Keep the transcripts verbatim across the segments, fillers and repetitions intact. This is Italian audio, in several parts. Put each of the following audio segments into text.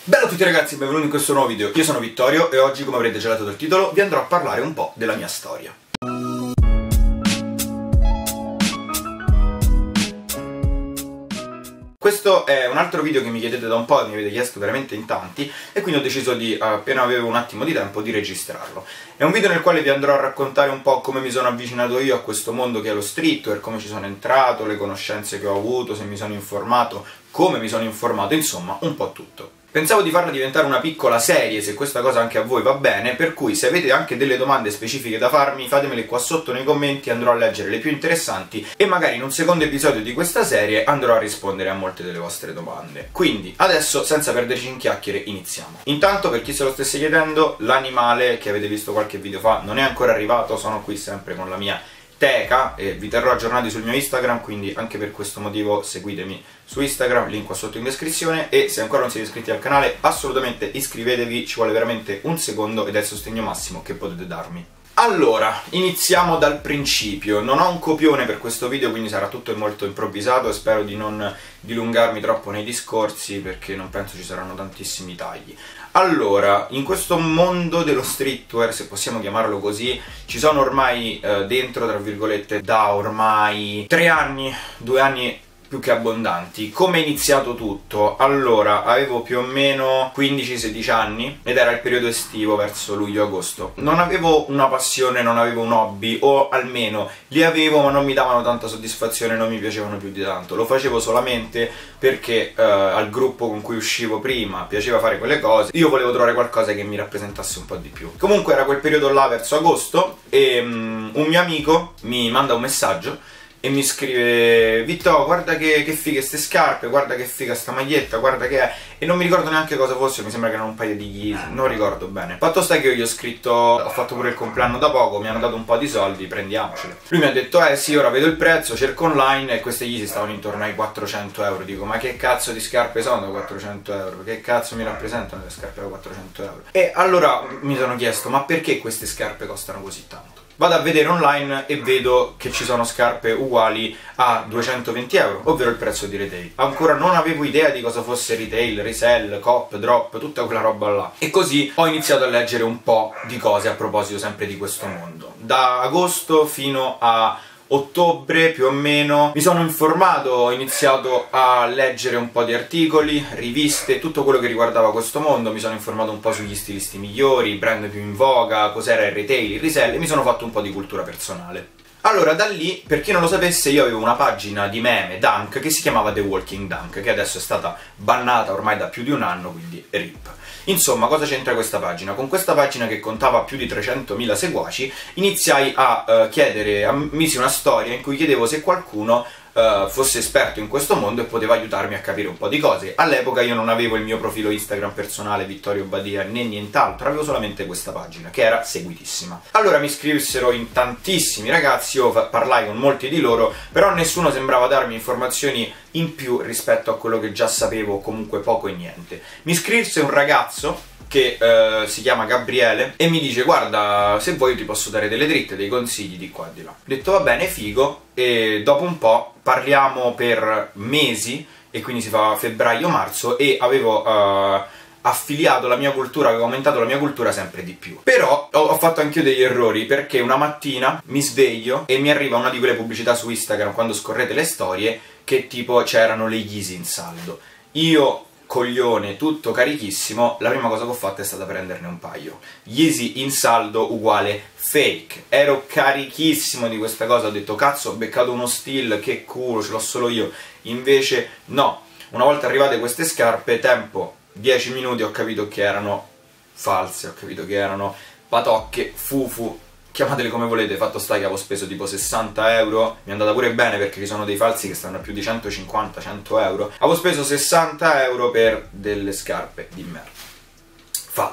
Bella a tutti ragazzi, benvenuti in questo nuovo video. Io sono Vittorio e oggi, come avrete già letto dal titolo, vi andrò a parlare un po' della mia storia. Questo è un altro video che mi chiedete da un po' e mi avete chiesto veramente in tanti, e quindi ho deciso di, appena avevo un attimo di tempo, di registrarlo. È un video nel quale vi andrò a raccontare un po' come mi sono avvicinato io a questo mondo che è lo streetwear, come ci sono entrato, le conoscenze che ho avuto, se mi sono informato, come mi sono informato, insomma, un po' tutto. Pensavo di farla diventare una piccola serie, se questa cosa anche a voi va bene, per cui se avete anche delle domande specifiche da farmi, fatemele qua sotto nei commenti, andrò a leggere le più interessanti e magari in un secondo episodio di questa serie andrò a rispondere a molte delle vostre domande. Quindi, adesso, senza perderci in chiacchiere, iniziamo. Intanto, per chi se lo stesse chiedendo, l'animale che avete visto qualche video fa non è ancora arrivato, sono qui sempre con la mia teca e vi terrò aggiornati sul mio Instagram, quindi anche per questo motivo seguitemi su Instagram, link qua sotto in descrizione, e se ancora non siete iscritti al canale assolutamente iscrivetevi, ci vuole veramente un secondo ed è il sostegno massimo che potete darmi. Allora, iniziamo dal principio. Non ho un copione per questo video, quindi sarà tutto molto improvvisato e spero di non dilungarmi troppo nei discorsi perché non penso ci saranno tantissimi tagli. Allora, in questo mondo dello streetwear, se possiamo chiamarlo così, ci sono ormai eh, dentro, tra virgolette, da ormai tre anni, due anni più che abbondanti. Come è iniziato tutto? Allora, avevo più o meno quindici sedici anni ed era il periodo estivo, verso luglio-agosto. Non avevo una passione, non avevo un hobby, o almeno li avevo ma non mi davano tanta soddisfazione, non mi piacevano più di tanto. Lo facevo solamente perché eh, al gruppo con cui uscivo prima piaceva fare quelle cose, io volevo trovare qualcosa che mi rappresentasse un po' di più. Comunque era quel periodo là, verso agosto, e um, un mio amico mi manda un messaggio e mi scrive: Vitto, guarda che, che fighe ste scarpe, guarda che figa sta maglietta, guarda che è. E non mi ricordo neanche cosa fosse, mi sembra che erano un paio di Yeezy, non ricordo bene. Fatto sta che io gli ho scritto: ho fatto pure il compleanno da poco, mi hanno dato un po' di soldi, prendiamocele. Lui mi ha detto: eh sì, ora vedo il prezzo, cerco online, e queste Yeezy stavano intorno ai quattrocento euro. Dico: ma che cazzo di scarpe sono da quattrocento euro? Che cazzo mi rappresentano le scarpe da quattrocento euro? E allora mi sono chiesto: ma perché queste scarpe costano così tanto? Vado a vedere online e vedo che ci sono scarpe uguali a duecentoventi euro, ovvero il prezzo di retail. Ancora non avevo idea di cosa fosse retail, resell, cop, drop, tutta quella roba là. E così ho iniziato a leggere un po' di cose a proposito sempre di questo mondo. Da agosto fino a ottobre più o meno mi sono informato, ho iniziato a leggere un po' di articoli, riviste, tutto quello che riguardava questo mondo. Mi sono informato un po' sugli stilisti migliori, i brand più in voga, cos'era il retail, il resell, e mi sono fatto un po' di cultura personale. Allora, da lì, per chi non lo sapesse, io avevo una pagina di meme, Dunk, che si chiamava The Walking Dunk, che adesso è stata bannata ormai da più di un anno, quindi rip. Insomma, cosa c'entra questa pagina? Con questa pagina, che contava più di trecentomila seguaci, iniziai a uh, chiedere, a, misi una storia in cui chiedevo se qualcuno Uh, fosse esperto in questo mondo e poteva aiutarmi a capire un po' di cose. All'epoca io non avevo il mio profilo Instagram personale, Vittorio Badia, né nient'altro, avevo solamente questa pagina, che era seguitissima. Allora mi scrissero in tantissimi ragazzi, io parlai con molti di loro, però nessuno sembrava darmi informazioni in più rispetto a quello che già sapevo, comunque poco e niente. Mi scrisse un ragazzo che uh, si chiama Gabriele e mi dice: guarda, se vuoi ti posso dare delle dritte, dei consigli di qua e di là. Ho detto: va bene, figo. E dopo un po' parliamo per mesi, e quindi si fa febbraio-marzo, e avevo uh, affiliato la mia cultura, avevo aumentato la mia cultura sempre di più. Però ho, ho fatto anch'io degli errori, perché una mattina mi sveglio e mi arriva una di quelle pubblicità su Instagram, quando scorrete le storie, che tipo c'erano le Yeezy in saldo. Io, coglione, tutto carichissimo, la prima cosa che ho fatto è stata prenderne un paio. Yeezy in saldo uguale fake. Ero carichissimo di questa cosa, ho detto: cazzo, ho beccato uno steal, che culo, ce l'ho solo io. Invece no, una volta arrivate queste scarpe, tempo dieci minuti, ho capito che erano false, ho capito che erano patocche, fufu, chiamatele come volete. Fatto sta che avevo speso tipo sessanta euro, mi è andata pure bene perché ci sono dei falsi che stanno a più di centocinquanta cento euro. Avevo speso sessanta euro per delle scarpe di merda, false.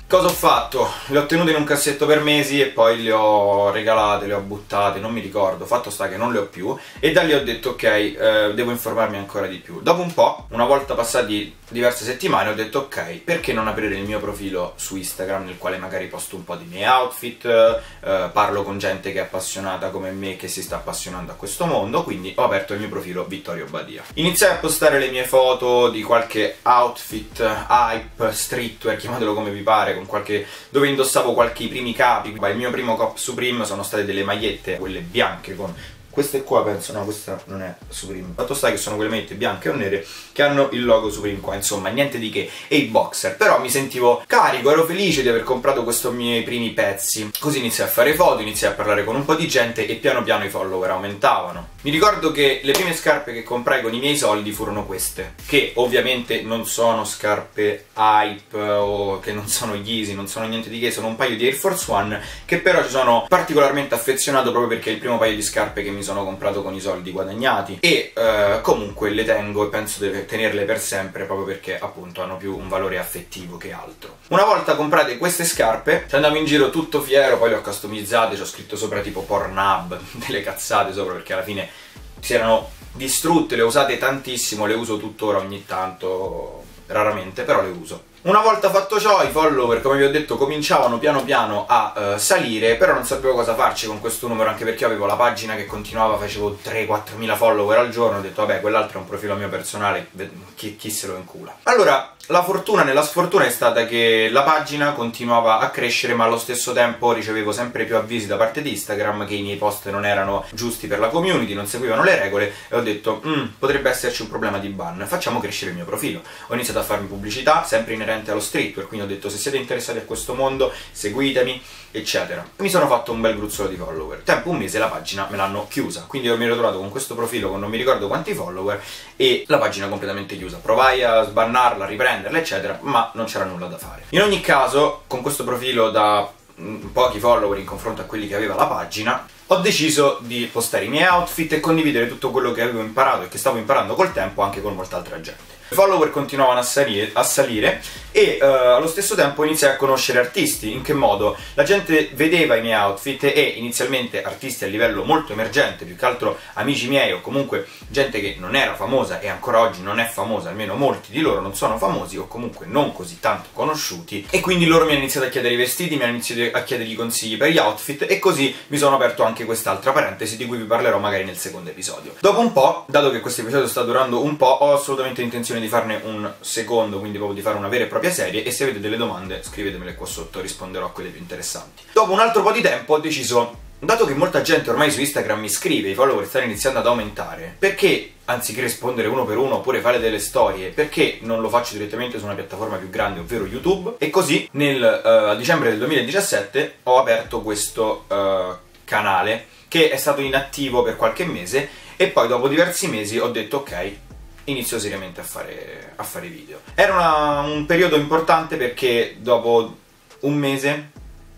Cosa ho fatto? Le ho tenute in un cassetto per mesi e poi le ho regalate, le ho buttate, non mi ricordo, fatto sta che non le ho più, e da lì ho detto ok, eh, devo informarmi ancora di più. Dopo un po', una volta passati diverse settimane, ho detto ok, perché non aprire il mio profilo su Instagram nel quale magari posto un po' di miei outfit, eh, parlo con gente che è appassionata come me, che si sta appassionando a questo mondo, quindi ho aperto il mio profilo Vittorio Badia. Iniziai a postare le mie foto di qualche outfit, hype, streetwear, chiamatelo come vi pare, con qualche, dove indossavo qualche i primi capi. Il mio primo cop Supreme sono state delle magliette, quelle bianche con queste qua, penso, no, questa non è Supreme, fatto sta che sono quelle magliette bianche o nere che hanno il logo Supreme qua, insomma niente di che, e i boxer. Però mi sentivo carico, ero felice di aver comprato questi miei primi pezzi, così iniziai a fare foto, iniziai a parlare con un po' di gente e piano piano i follower aumentavano. Mi ricordo che le prime scarpe che comprai con i miei soldi furono queste, che ovviamente non sono scarpe hype o che non sono Yeezy, non sono niente di che, sono un paio di Air Force One che però ci sono particolarmente affezionato proprio perché è il primo paio di scarpe che mi sono comprato con i soldi guadagnati, e eh, comunque le tengo e penso di tenerle per sempre proprio perché appunto hanno più un valore affettivo che altro. Una volta comprate queste scarpe ci andavo in giro tutto fiero, poi le ho customizzate, ci ho scritto sopra tipo Pornhub, delle cazzate sopra perché alla fine si erano distrutte, le ho usate tantissimo, le uso tuttora ogni tanto, raramente, però le uso. Una volta fatto ciò, i follower, come vi ho detto, cominciavano piano piano a uh, salire, però non sapevo cosa farci con questo numero, anche perché avevo la pagina che continuava, facevo tre quattro mila follower al giorno, ho detto vabbè, quell'altro è un profilo mio personale, chi, chi se lo incula. Allora, la fortuna nella sfortuna è stata che la pagina continuava a crescere, ma allo stesso tempo ricevevo sempre più avvisi da parte di Instagram che i miei post non erano giusti per la community, non seguivano le regole, e ho detto mm, potrebbe esserci un problema di ban, facciamo crescere il mio profilo. Ho iniziato a farmi pubblicità, sempre inerente allo streetwear, quindi ho detto se siete interessati a questo mondo seguitemi, eccetera. Mi sono fatto un bel gruzzolo di follower. Tempo un mese la pagina me l'hanno chiusa, quindi io mi ero trovato con questo profilo con non mi ricordo quanti follower e la pagina completamente chiusa. Provai a sbannarla, a riprenderla, eccetera, ma non c'era nulla da fare. In ogni caso, con questo profilo da mh, pochi follower in confronto a quelli che aveva la pagina, ho deciso di postare i miei outfit e condividere tutto quello che avevo imparato e che stavo imparando col tempo anche con molta altra gente. I follower continuavano a salire, a salire e uh, allo stesso tempo iniziai a conoscere artisti. In che modo? La gente vedeva i miei outfit e inizialmente artisti a livello molto emergente, più che altro amici miei o comunque gente che non era famosa e ancora oggi non è famosa, almeno molti di loro non sono famosi o comunque non così tanto conosciuti, e quindi loro mi hanno iniziato a chiedere i vestiti, mi hanno iniziato a chiedere i consigli per gli outfit, e così mi sono aperto anche quest'altra parentesi di cui vi parlerò magari nel secondo episodio. Dopo un po', dato che questo episodio sta durando un po', ho assolutamente intenzione di farne un secondo, quindi proprio di fare una vera e propria serie, e se avete delle domande scrivetemele qua sotto, risponderò a quelle più interessanti. Dopo un altro po' di tempo ho deciso, dato che molta gente ormai su Instagram mi scrive, i follower stanno iniziando ad aumentare, perché anziché rispondere uno per uno oppure fare delle storie, perché non lo faccio direttamente su una piattaforma più grande, ovvero YouTube? E così nel uh, a dicembre del duemiladiciassette ho aperto questo uh, canale che è stato inattivo per qualche mese, e poi dopo diversi mesi ho detto ok, inizio seriamente a fare, a fare video. Era una, un periodo importante perché dopo un mese,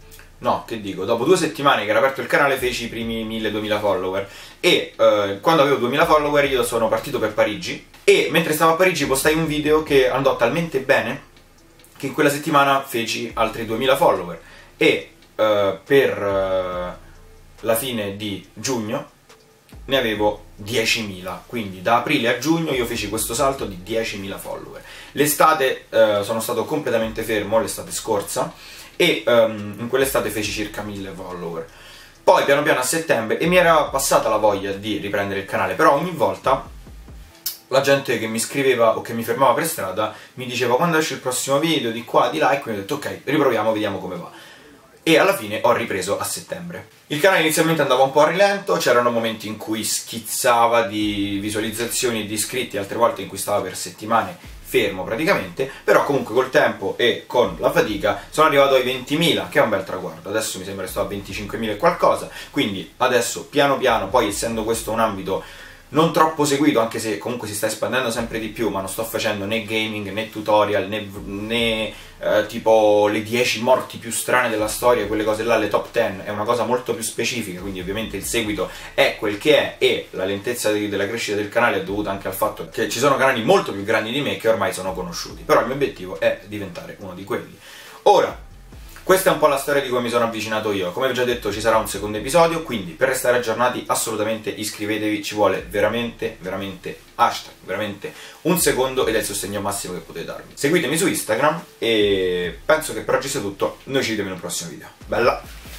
no, che dico, dopo due settimane che era aperto il canale feci i primi mille duemila follower, e eh, quando avevo duemila follower io sono partito per Parigi, e mentre stavo a Parigi postai un video che andò talmente bene che in quella settimana feci altri duemila follower, e eh, per eh, la fine di giugno ne avevo diecimila, quindi da aprile a giugno io feci questo salto di diecimila follower. L'estate eh, sono stato completamente fermo, l'estate scorsa, e um, in quell'estate feci circa mille follower. Poi piano piano a settembre, e mi era passata la voglia di riprendere il canale, però ogni volta la gente che mi scriveva o che mi fermava per strada mi diceva quando esce il prossimo video, di qua, di là, e quindi ho detto ok, riproviamo, vediamo come va. E alla fine ho ripreso a settembre. Il canale inizialmente andava un po' a rilento, c'erano momenti in cui schizzava di visualizzazioni e di iscritti, altre volte in cui stava per settimane fermo praticamente, però comunque col tempo e con la fatica sono arrivato ai ventimila, che è un bel traguardo. Adesso mi sembra che sto a venticinquemila e qualcosa, quindi adesso piano piano, poi essendo questo un ambito non troppo seguito, anche se comunque si sta espandendo sempre di più, ma non sto facendo né gaming, né tutorial, né, né eh, tipo le dieci morti più strane della storia, quelle cose là, le top dieci, è una cosa molto più specifica, quindi ovviamente il seguito è quel che è, e la lentezza di, della crescita del canale è dovuta anche al fatto che ci sono canali molto più grandi di me che ormai sono conosciuti, però il mio obiettivo è diventare uno di quelli. Ora, Questa è un po' la storia di come mi sono avvicinato io. Come vi ho già detto ci sarà un secondo episodio, quindi per restare aggiornati assolutamente iscrivetevi, ci vuole veramente, veramente hashtag, veramente un secondo ed è il sostegno massimo che potete darmi. Seguitemi su Instagram e penso che per oggi sia tutto, noi ci vediamo in un prossimo video. Bella!